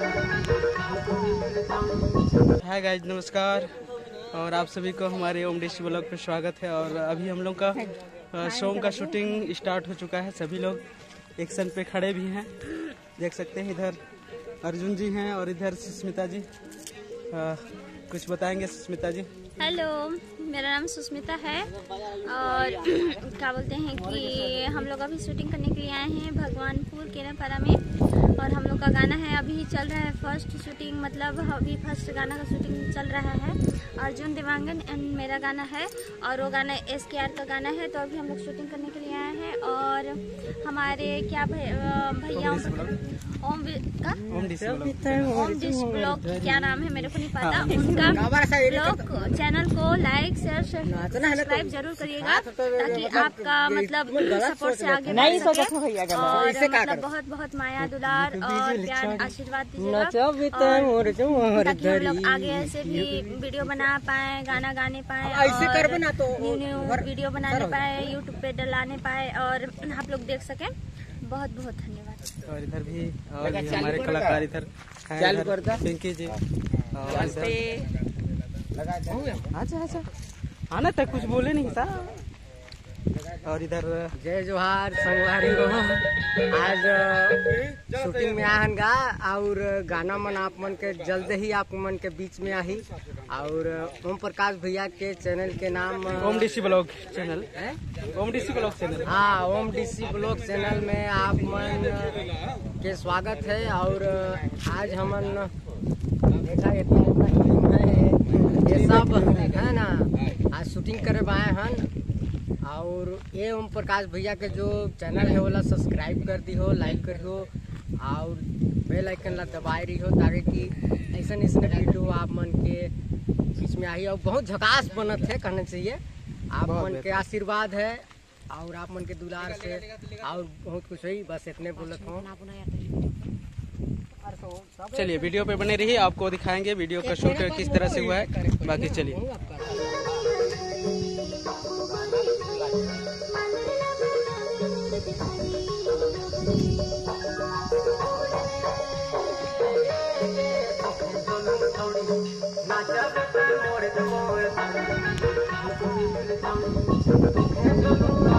Hi guys, नमस्कार। और आप सभी को हमारे ओम डिश ब्लॉग पे स्वागत है। और अभी हम लोग का सॉन्ग का शूटिंग स्टार्ट हो चुका है। सभी लोग एक्शन पे खड़े भी हैं, देख सकते हैं। इधर अर्जुन जी हैं और इधर सुष्मिता जी। कुछ बताएंगे सुष्मिता जी? हेलो, मेरा नाम सुष्मिता है और क्या बोलते हैं कि हम लोग अभी शूटिंग करने के लिए आए हैं भगवानपुर केनापारा में। और हम लोग का गाना है, अभी चल रहा है फर्स्ट शूटिंग, मतलब अभी फर्स्ट गाना का शूटिंग चल रहा है। अर्जुन देवांगन एंड मेरा गाना है और वो गाना SKR का गाना है। तो अभी हम लोग शूटिंग करने के लिए आए हैं। और हमारे क्या भैया ओम डिश ब्लॉग क्या नाम है मेरे को नहीं पता, उनका ब्लॉग चैनल को लाइक शेयर सब्सक्राइब जरूर करिएगा ताकि आपका मतलब सपोर्ट से आगे बढ़ सके। और मतलब बहुत बहुत माया दुलार और प्यार आशीर्वाद दीजिएगा ताकि हम लोग आगे ऐसे भी वीडियो बना पाए, गाना गाने पाए, न्यू वीडियो बनाने पाए, यूट्यूब पे डलाने पाए और आप लोग देख सकें। बहुत बहुत धन्यवाद। और इधर भी हमारे कलाकार इधर पिंकी जी। अच्छा आना तक कुछ बोले नहीं था। और इधर जय जोहार संगवारी हो। आज शूटिंग में आहन गा और गाना मन आप मन के जल्द ही आप मन के बीच में आही। और ओम प्रकाश भैया के चैनल के नाम ओम डीसी ब्लॉग चैनल है। ओम डीसी ब्लॉग चैनल, हाँ, ओम डीसी ब्लॉग चैनल में आप मन के स्वागत है। और आज हमन देखा इतना ये सब है ना, आज शूटिंग करे आए हन। और ये ओम प्रकाश भैया के जो चैनल है वो सब्सक्राइब कर दी हो, लाइक करी हो और बेल आइकन ला दबाई रही हो ताकि कि ऐसा वीडियो आप मन के बीच में आई और बहुत झकास बनत है कहना चाहिए। आप मन के आशीर्वाद है और आप मन के दुलार से और बहुत कुछ हुई, बस इतने बोलत हूँ। चलिए वीडियो पे बने रहिए, आपको दिखाएंगे वीडियो का शूट किस तरह से हुआ है। बाकी चलिए। नाचा